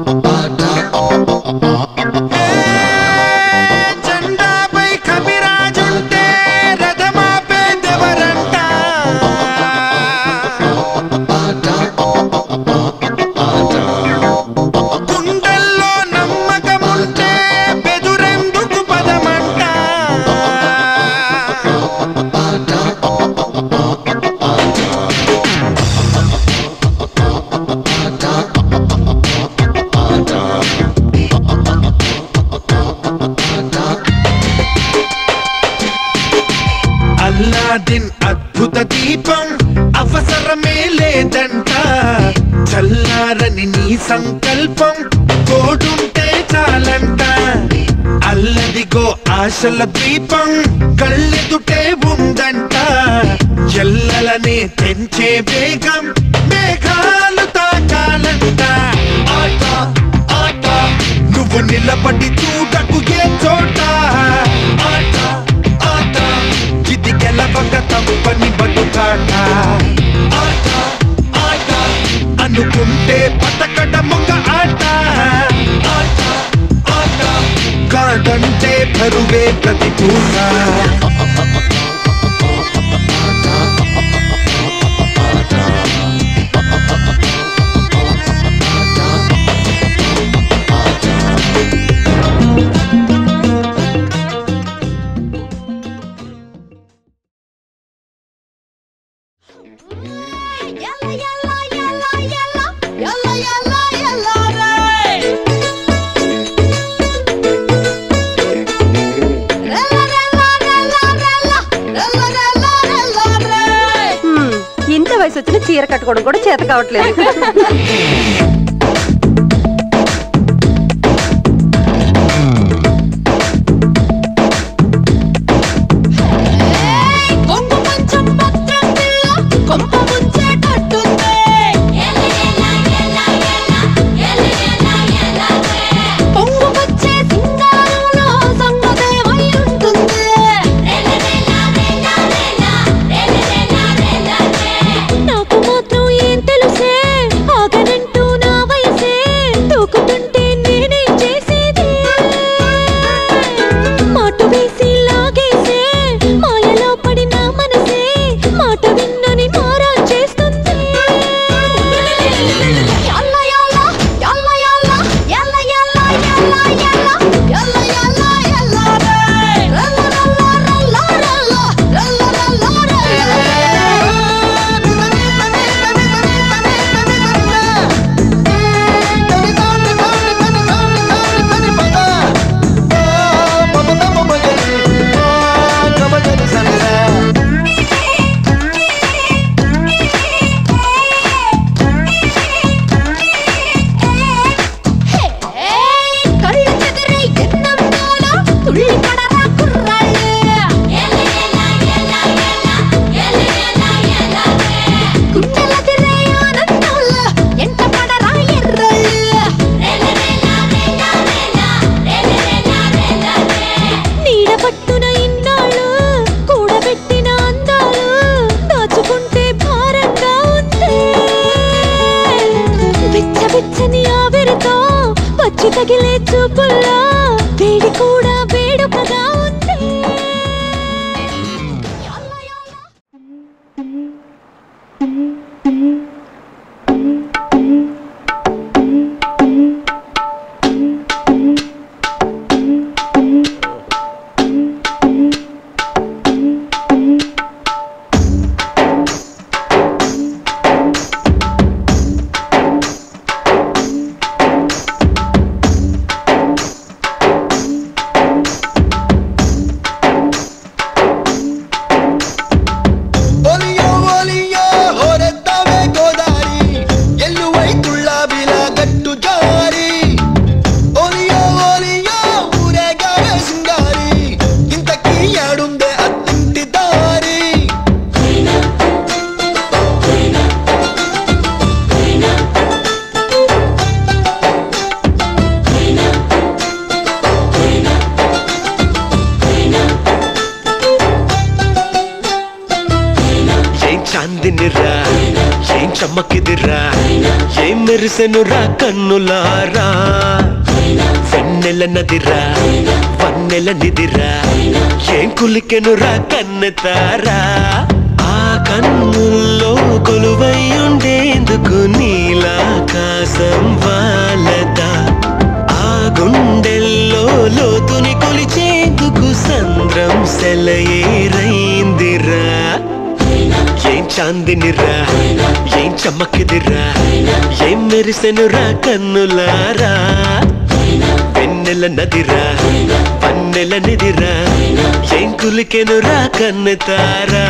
జెండాపై కవిరాజుంటే రథమాపే దేవరంట. గుండెల్లో నమ్మకముంటే బెదురెందుకు పదమంట. అల్లాదిన్ అద్భుత దీపం అవసరమే లేదంట. చల్లారని నీ సంకల్పం తోడుంటే చాలంట. అల్లదిగో ఆశల దీపం కళ్ళెదుటే ఉందంట. ఎల్లలనే తెంచే వేగం మేఘాలు తాకాలంట. ఆట ఆట నువ్వు నిలబడి చూడకు ఏ చోట. ఆట ఆట ఇది గెలవక తప్పని బతుకాట. ఆట ఆట అనుకుంటే బతకడమొక ఆట. ఆట ఆట కాదంటే బరువే ప్రతికూల. ఇంత వయసు వచ్చిన చీర కట్టుకోవడం కూడా చేత కావట్లేదు. తగిలే చూపుల్లో వేడి కూడా వేడుకగా ఉంది. మెరిసెనురా కన్నులారా వెన్నెల నదిరా వన్నెల నిదిరా ఏం కులికెనురా కన్నెతారా ఆ కన్నుల్లో కొలువై ఉండేందుకు నీలాకాశం వాలదా ఆ గుండెల్లో లోతుని కొలిచేందుకు సంద్రం సెలయేరైందిరా ఏం చాందినిరా ఏం చమ్మకిదిరా ఏం మెరిసెనురా కన్నులారా వెన్నెల నదిరా పన్నెల నిదిరా ఏం కులికెనురా కన్నెతారా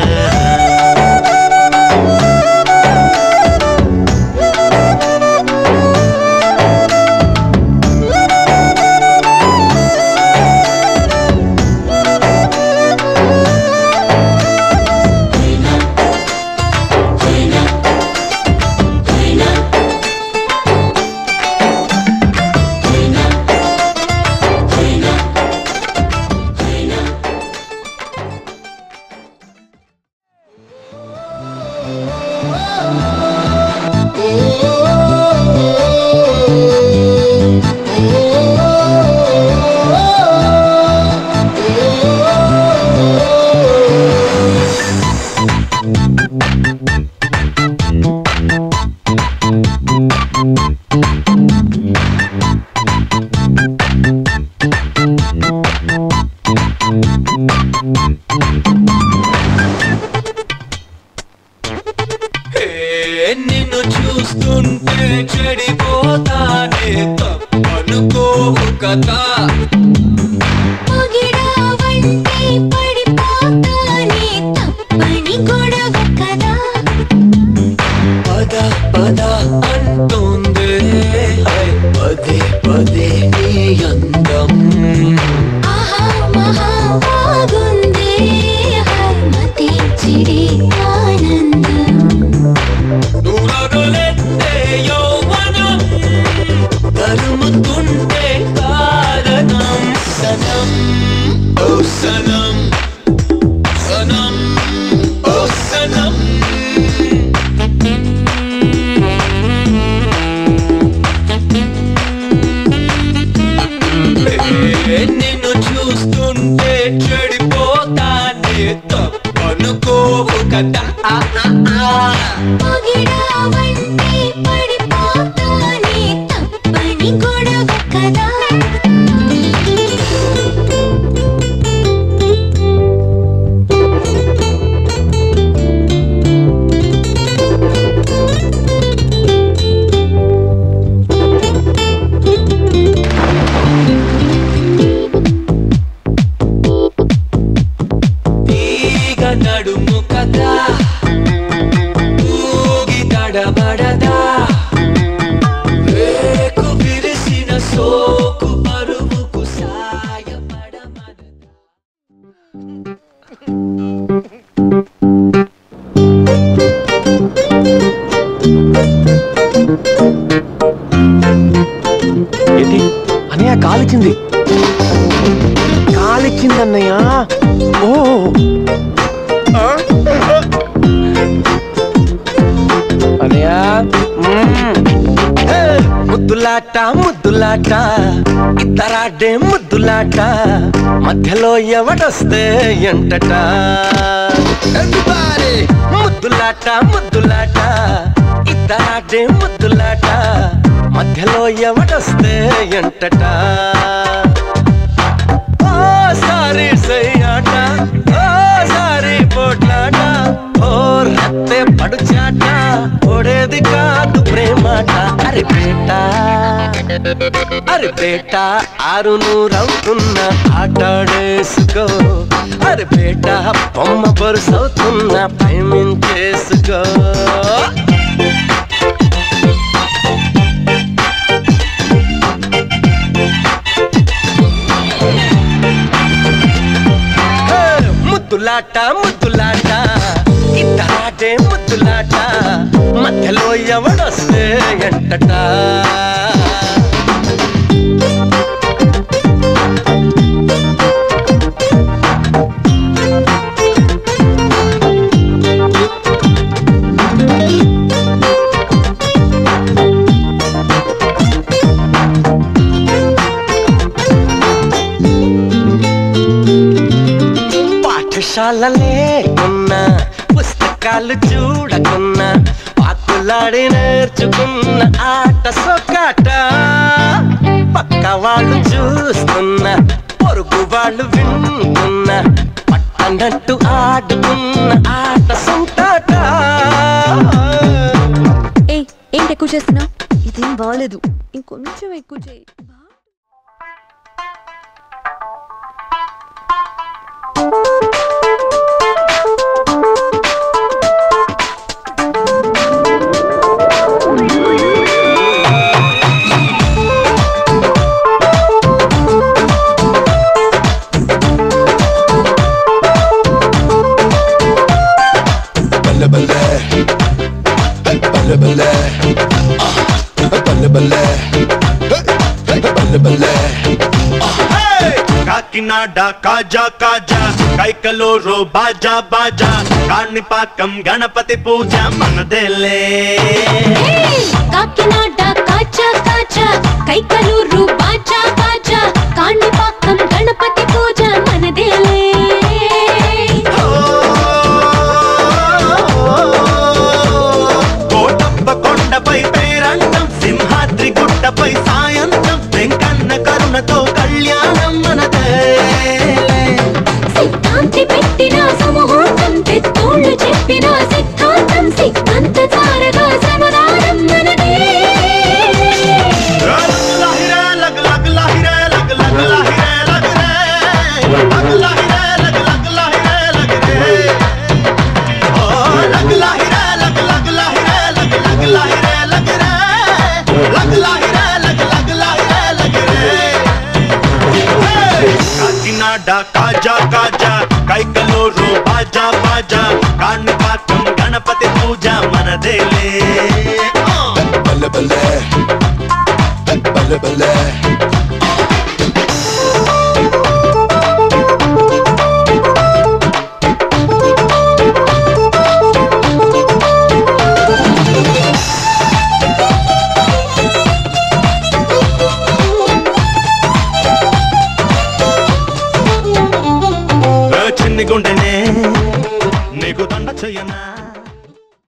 నిన్ను చూస్తుంటే చెడిపోతానే తప్పనుకోవు కదా పద పద అంటుంది పదే పదే నీ అందం యౌవనం తరుముతుంటే కారణం సనం ఓ సనం సనం ఓ సనం నిన్ను చూస్తుంటే చెడిపోతానే తప్పనుకోవు కదా నడుము కదా ఊగి తడబడదా రేకు విరిసిన సోకు పరువుకు సాయపడమనదా ఏంటి అన్నయ్య కాలిచ్చింది అన్నయ్య ఓ అన్నయ్య ముద్దులాట ముద్దులాట ఇద్దరాడే ముద్దులాట మధ్యలో ఎవడొస్తే ఎంటట ముద్దులాట ముద్దులాట ఇద్దరాడే ముద్దులాట మధ్యలో ఎవడొస్తే ఎంటట సారీ సయ్యాట ఓ సారీ పోట్లాట ఓ రత్తే పడుచాట ఓడేది కాదు ప్రేమాట అరే బేట ఆరు నూరవుతున్న ఆటాడేసుకో అరే బేట బొమ్మ బరుసవుతున్న ప్రేమించేసుకో ముద్దులాట ముద్దులాట ఇద్దరాడే ముద్దులాట మధ్యలో ఎవడొస్తే ఎంటట పాఠశాల లేకున్నా పుస్తకాలు చూడకున్నా ఆకులాడి నేర్చుకున్న ఆట సొక్కాట పక్క వాళ్ళు చూస్తున్నా పొరుగు వాళ్ళు వింటున్నా పట్టనట్టు ఆడుకున్న ఆట సొంతాట. ఏంటి ఎక్కువ చేస్తున్నావు? ఇదేం బాగలేదు, ఇంకొంచెం ఎక్కువ చేయి. కాకినాడ కాజా కాజా కైకలూరు బాజా బాజా కాణిపాకం గణపతి పూజ మనదేలే. కాకినాడ కాజా కాజా కైకలూరు బాజా బాజా కాణిపాకం గణపతి పూజ మనదేలే. కోటప్ప కొండపై పేరంటం సింహాద్రి గుట్టపై సాయంత్రం వెంకన్న కరుణతో కళ్యాణం మనదే. సిద్ధాంతి పెట్టిన సమూహం తెత్తోళ్ళు చెప్పిన సిద్ధాంతం సిద్ధాంత తారగా సమాధానం మనదే. కాకినాడ కాజా కాజా కైకలూరు బాజా బాజా కాణిపాకం గణపతి పూజ మనదేలే. బల్లె బల్లె బల్లె బల్లె చిన్ని గుండెనే నీకు దండ చెయ్యనా.